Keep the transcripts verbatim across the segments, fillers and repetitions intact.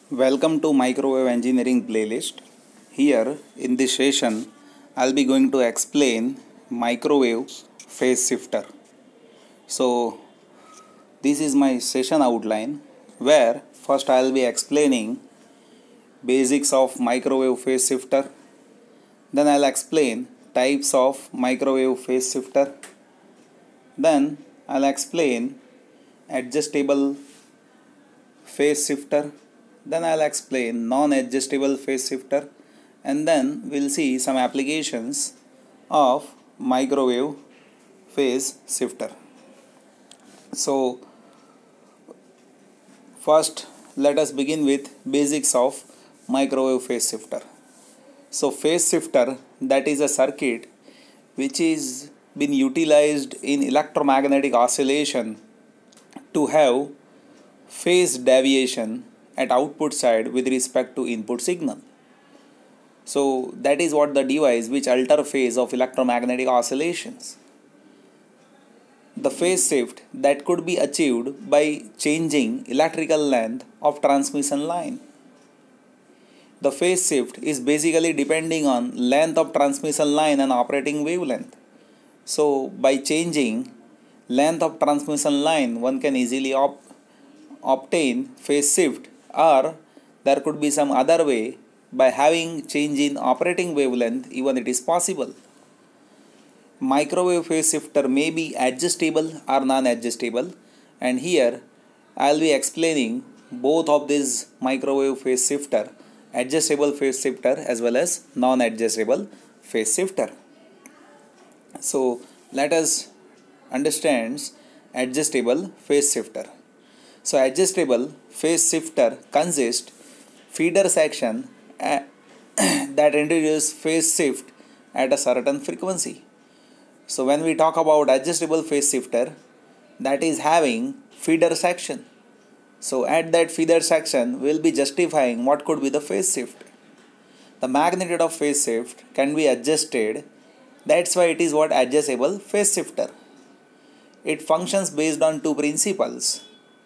Welcome to Microwave Engineering playlist. Here in this session, I'll be going to explain microwave phase shifter. So, this is my session outline where first I'll be explaining basics of microwave phase shifter. Then I'll explain types of microwave phase shifter. Then I'll explain adjustable phase shifter. Then I'll explain non-adjustable phase shifter, and then we'll see some applications of microwave phase shifter. So first let us begin with basics of microwave phase shifter. So phase shifter, that is a circuit which is been utilized in electromagnetic oscillation to have phase deviation at output side with respect to input signal. So that is what the device which alter phase of electromagnetic oscillations. The phase shift that could be achieved by changing electrical length of transmission line. The phase shift is basically depending on length of transmission line and operating wavelength. So by changing length of transmission line, one can easily op- obtain phase shift, or there could be some other way by having change in operating wavelength, even it is possible. Microwave phase shifter may be adjustable or non-adjustable, and here I will be explaining both of these microwave phase shifter, adjustable phase shifter as well as non-adjustable phase shifter. So let us understand adjustable phase shifter. So adjustable phase shifter consists feeder section uh, that introduces phase shift at a certain frequency. So when we talk about adjustable phase shifter, that is having feeder section. So at that feeder section, we will be justifying what could be the phase shift. The magnitude of phase shift can be adjusted. That's why it is what adjustable phase shifter. It functions based on two principles.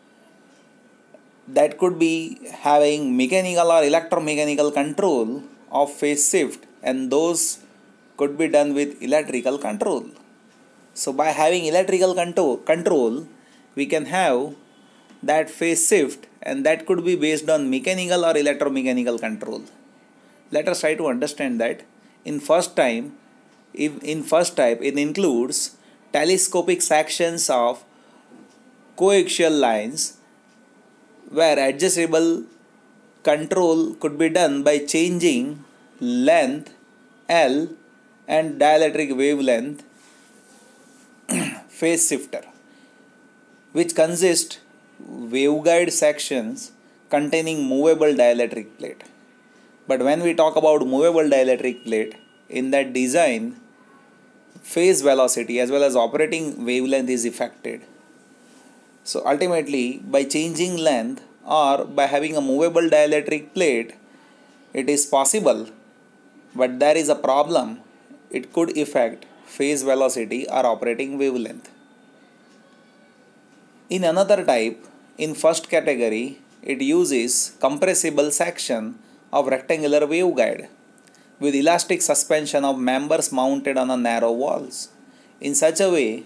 That could be having mechanical or electromechanical control of phase shift, and those could be done with electrical control. So by having electrical control, control we can have that phase shift, and that could be based on mechanical or electromechanical control. Let us try to understand that. In first time, if in first type, it includes telescopic sections of coaxial lines where adjustable control could be done by changing length L and dielectric wavelength phase shifter, which consist waveguide sections containing movable dielectric plate. But when we talk about movable dielectric plate, in that design, phase velocity as well as operating wavelength is affected. So ultimately, by changing length or by having a movable dielectric plate, it is possible, but there is a problem. It could affect phase velocity or operating wavelength. In another type, in first category, it uses compressible section of rectangular waveguide with elastic suspension of members mounted on a narrow walls. In such a way,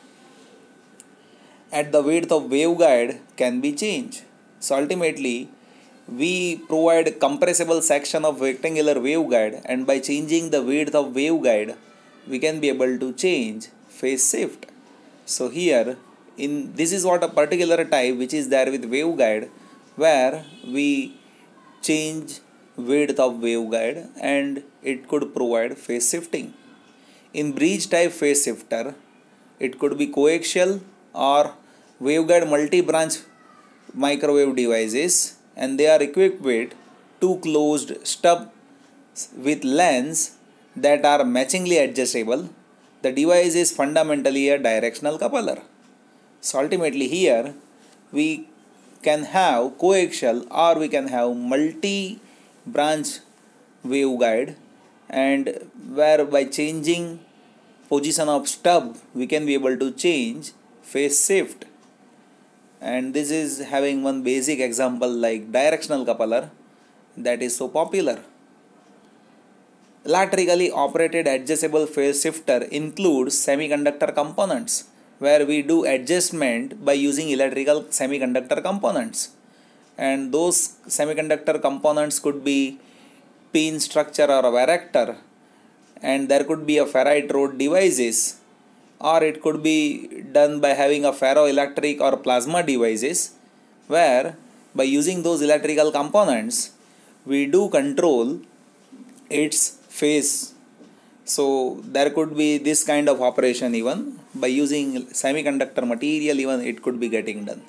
at the width of waveguide can be changed. So ultimately, we provide compressible section of rectangular waveguide, and by changing the width of waveguide, we can be able to change phase shift. So here, in this is what a particular type which is there with waveguide, where we change width of waveguide and it could provide phase shifting. In bridge type phase shifter, it could be coaxial or waveguide multi-branch microwave devices, and they are equipped with two closed stubs with lengths that are matchingly adjustable. The device is fundamentally a directional coupler. So ultimately here we can have coaxial or we can have multi-branch waveguide, and where by changing position of stub we can be able to change phase shift. And this is having one basic example like directional coupler that is so popular. Electrically operated adjustable phase shifter includes semiconductor components, where we do adjustment by using electrical semiconductor components. And those semiconductor components could be pin structure or a varactor, and there could be a ferrite rod devices, or it could be done by having a ferroelectric or plasma devices, where by using those electrical components we do control its phase. So there could be this kind of operation even by using semiconductor material, even it could be getting done.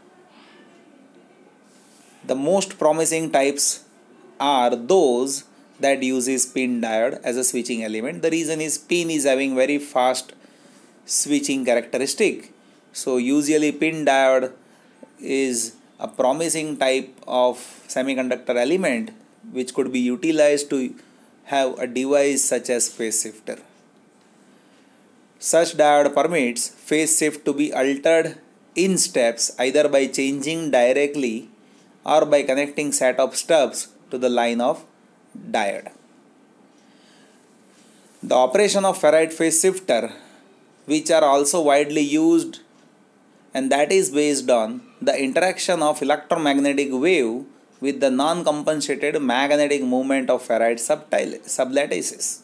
The most promising types are those that uses pin diode as a switching element. The reason is pin is having very fast switching characteristic. So usually pin diode is a promising type of semiconductor element which could be utilized to have a device such as phase shifter. Such diode permits phase shift to be altered in steps either by changing directly or by connecting set of stubs to the line of diode. The operation of ferrite phase shifter, which are also widely used, and that is based on the interaction of electromagnetic wave with the non-compensated magnetic movement of ferrite sublattices.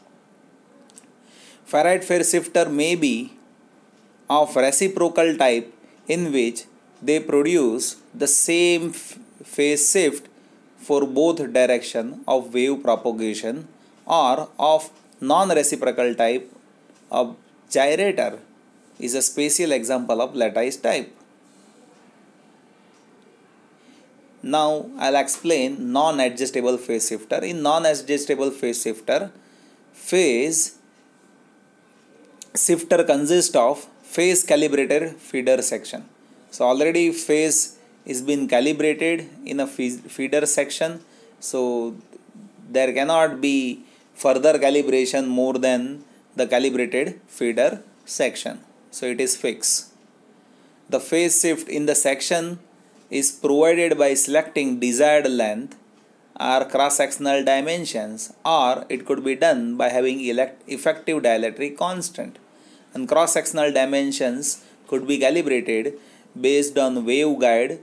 Ferrite phase shifter may be of reciprocal type, in which they produce the same phase shift for both direction of wave propagation, or of non-reciprocal type. A gyrator is a special example of lattice type. Now I'll explain non-adjustable phase shifter. In non-adjustable phase shifter, phase shifter consists of phase calibrated feeder section. So already phase is been calibrated in a feeder section, so there cannot be further calibration more than the calibrated feeder section. So it is fixed. The phase shift in the section is provided by selecting desired length or cross-sectional dimensions, or it could be done by having elect effective dielectric constant. And cross-sectional dimensions could be calibrated based on waveguide.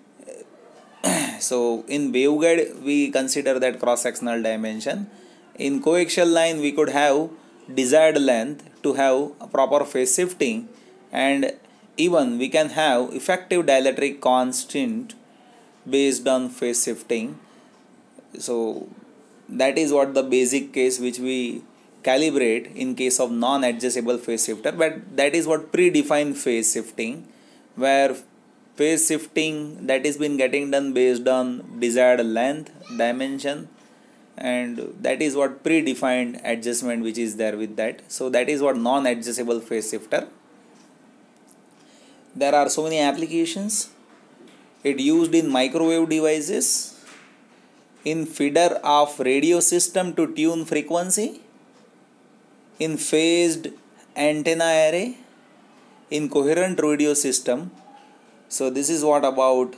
So in waveguide we consider that cross-sectional dimension. In coaxial line we could have desired length to have a proper phase shifting, and even we can have effective dielectric constant based on phase shifting. So that is what the basic case which we calibrate in case of non-adjustable phase shifter, but that is what predefined phase shifting, where phase shifting that is been getting done based on desired length, dimension, and that is what predefined adjustment which is there with that. So that is what non-adjustable phase shifter. There are so many applications. It used in microwave devices, in feeder of radio system to tune frequency, in phased antenna array, in coherent radio system. So this is what about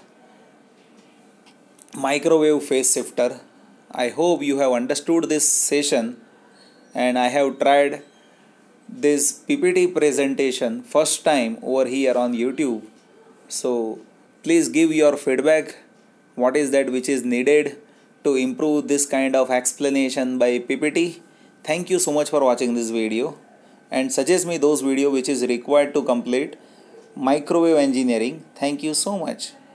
microwave phase shifter. I hope you have understood this session, and I have tried this P P T presentation first time over here on YouTube. So please give your feedback. What is that which is needed to improve this kind of explanation by P P T? Thank you so much for watching this video, and suggest me those video which is required to complete microwave engineering. Thank you so much.